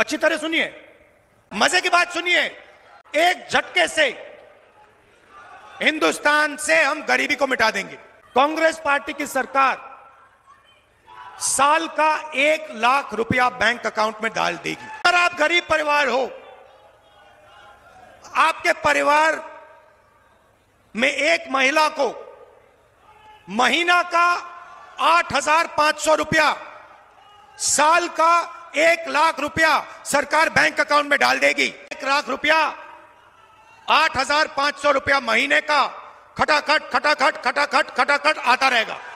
अच्छी तरह सुनिए, मजे की बात सुनिए। एक झटके से हिंदुस्तान से हम गरीबी को मिटा देंगे। कांग्रेस पार्टी की सरकार साल का 1 लाख रुपया बैंक अकाउंट में डाल देगी। अगर आप गरीब परिवार हो, आपके परिवार में एक महिला को महीना का 8,500 रुपया, साल का 1 लाख रुपया सरकार बैंक अकाउंट में डाल देगी। 1 लाख रुपया, 8,500 रुपया महीने का खटाखट खटाखट खटाखट खटाखट आता रहेगा।